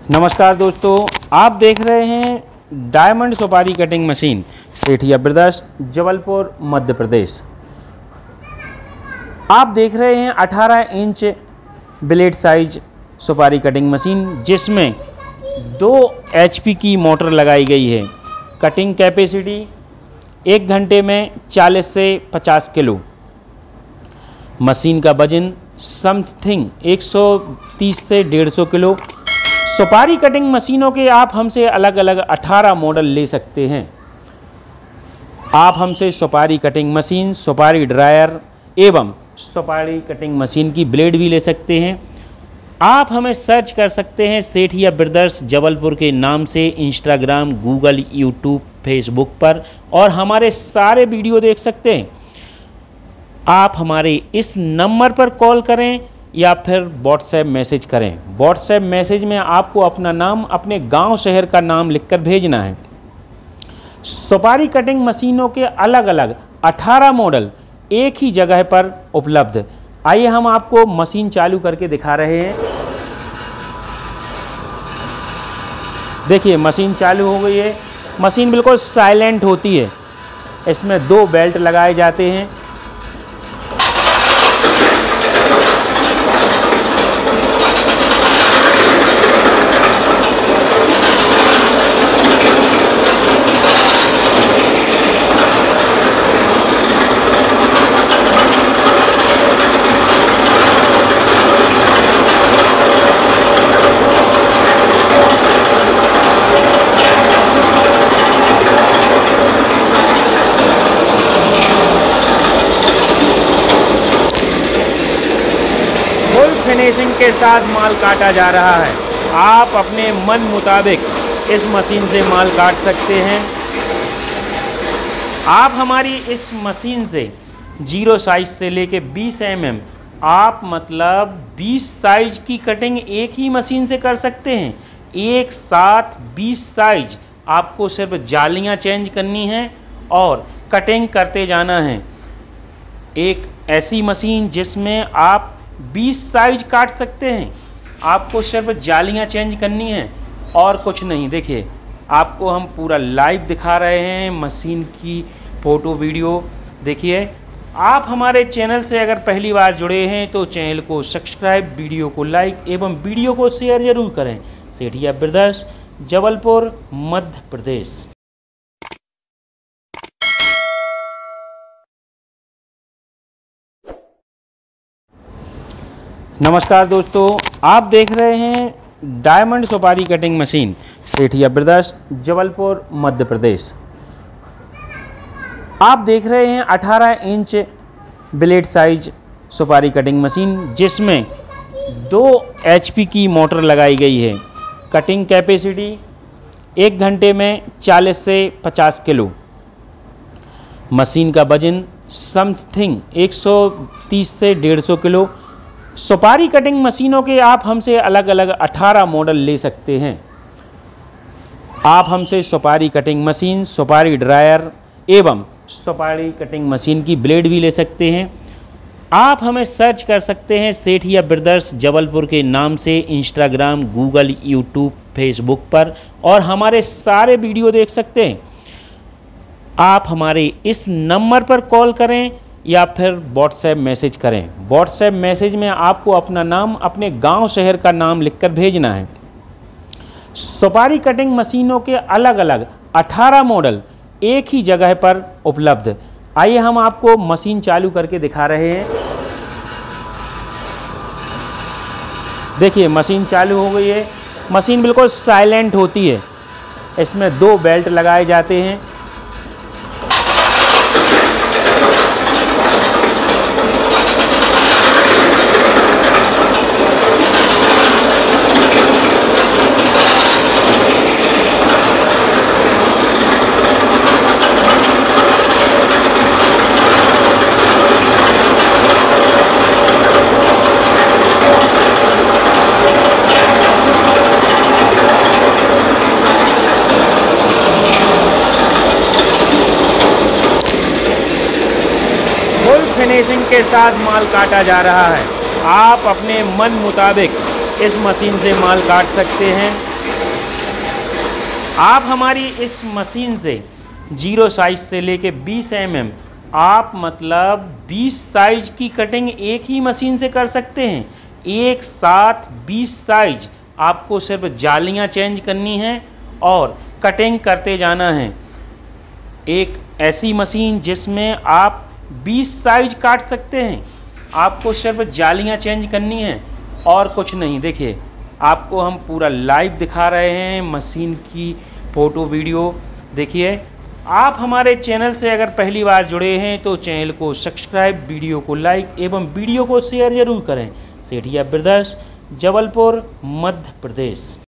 नमस्कार दोस्तों, आप देख रहे हैं डायमंड सुपारी cutting machine, Sethia brothers, Jabalpur, Madhya Pradesh. आप देख रहे हैं 18 इंच ब्लेड साइज सुपारी कटिंग मशीन, जिसमें 2 HP की मोटर लगाई गई है। कटिंग कैपेसिटी 1 घंटे में 40 से 50 किलो। मशीन का वजन समथिंग 130 से 150 किलो। सुपारी कटिंग मशीनों के आप हमसे अलग अलग 18 मॉडल ले सकते हैं। आप हमसे सुपारी कटिंग मशीन, सुपारी ड्रायर एवं सुपारी कटिंग मशीन की ब्लेड भी ले सकते हैं। आप हमें सर्च कर सकते हैं सेठिया ब्रदर्स जबलपुर के नाम से इंस्टाग्राम, गूगल, यूट्यूब, फेसबुक पर, और हमारे सारे वीडियो देख सकते हैं। आप हमारे इस नंबर पर कॉल करें या फिर व्हाट्सएप मैसेज करें। व्हाट्सएप मैसेज में आपको अपना नाम, अपने गांव शहर का नाम लिखकर भेजना है। सुपारी कटिंग मशीनों के अलग अलग 18 मॉडल एक ही जगह पर उपलब्ध। आइए हम आपको मशीन चालू करके दिखा रहे हैं। देखिए मशीन चालू हो गई है। मशीन बिल्कुल साइलेंट होती है। इसमें 2 बेल्ट लगाए जाते हैं। फिनिशिंग के साथ माल काटा जा रहा है। आप अपने मन मुताबिक इस मशीन से माल काट सकते हैं। आप हमारी इस मशीन से 0 साइज से लेके 20 mm, आप मतलब 20 साइज की कटिंग एक ही मशीन से कर सकते हैं। एक साथ 20 साइज। आपको सिर्फ जालियां चेंज करनी है और कटिंग करते जाना है। एक ऐसी मशीन जिसमें आप 20 साइज काट सकते हैं। आपको सिर्फ जालियां चेंज करनी है और कुछ नहीं। देखिए आपको हम पूरा लाइव दिखा रहे हैं मशीन की फ़ोटो वीडियो। देखिए आप हमारे चैनल से अगर पहली बार जुड़े हैं तो चैनल को सब्सक्राइब, वीडियो को लाइक एवं वीडियो को शेयर ज़रूर करें। सेठिया ब्रदर्स, जबलपुर, मध्य प्रदेश। नमस्कार दोस्तों, आप देख रहे हैं डायमंड सुपारी cutting machine, Sethia brothers, Jabalpur, Madhya Pradesh. आप देख रहे हैं 18 इंच ब्लेड साइज सुपारी कटिंग मशीन, जिसमें 2 HP की मोटर लगाई गई है। कटिंग कैपेसिटी 1 घंटे में 40 से 50 किलो। मशीन का वजन समथिंग 130 से 150 किलो। सुपारी कटिंग मशीनों के आप हमसे अलग अलग 18 मॉडल ले सकते हैं। आप हमसे सुपारी कटिंग मशीन, सुपारी ड्रायर एवं सुपारी कटिंग मशीन की ब्लेड भी ले सकते हैं। आप हमें सर्च कर सकते हैं सेठिया ब्रदर्स जबलपुर के नाम से इंस्टाग्राम, गूगल, यूट्यूब, फेसबुक पर, और हमारे सारे वीडियो देख सकते हैं। आप हमारे इस नंबर पर कॉल करें या फिर व्हाट्सएप मैसेज करें। व्हाट्सएप मैसेज में आपको अपना नाम, अपने गांव शहर का नाम लिखकर भेजना है। सुपारी कटिंग मशीनों के अलग अलग 18 मॉडल एक ही जगह पर उपलब्ध। आइए हम आपको मशीन चालू करके दिखा रहे हैं। देखिए मशीन चालू हो गई है। मशीन बिल्कुल साइलेंट होती है। इसमें 2 बेल्ट लगाए जाते हैं। फिनिशिंग के साथ माल काटा जा रहा है। आप अपने मन मुताबिक इस मशीन से माल काट सकते हैं। आप हमारी इस मशीन से 0 साइज से लेके 20 mm आप मतलब 20 साइज की कटिंग एक ही मशीन से कर सकते हैं। एक साथ 20 साइज, आपको सिर्फ जालियां चेंज करनी हैं और कटिंग करते जाना है। एक ऐसी मशीन जिसमें आप 20 साइज काट सकते हैं, आपको सिर्फ जालियां चेंज करनी हैं और कुछ नहीं। देखिए, आपको हम पूरा लाइव दिखा रहे हैं मशीन की फ़ोटो वीडियो। देखिए, आप हमारे चैनल से अगर पहली बार जुड़े हैं तो चैनल को सब्सक्राइब, वीडियो को लाइक एवं वीडियो को शेयर ज़रूर करें। सेठिया ब्रदर्स, जबलपुर, मध्य प्रदेश।